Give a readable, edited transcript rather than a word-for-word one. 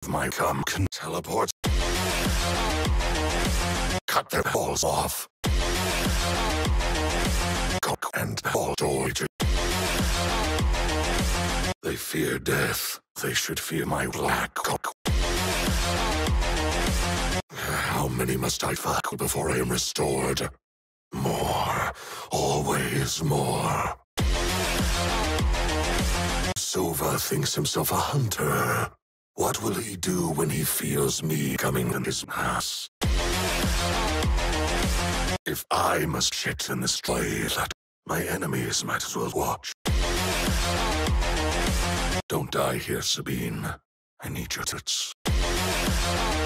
My cum can teleport. Cut their balls off. Cock and ball George. They fear death. They should fear my black cock. How many must I fuck before I am restored? More. Always more. Sova thinks himself a hunter. What will he do when he feels me coming in his ass? If I must shit in this toilet, my enemies might as well watch. Don't die here, Sabine. I need your tits.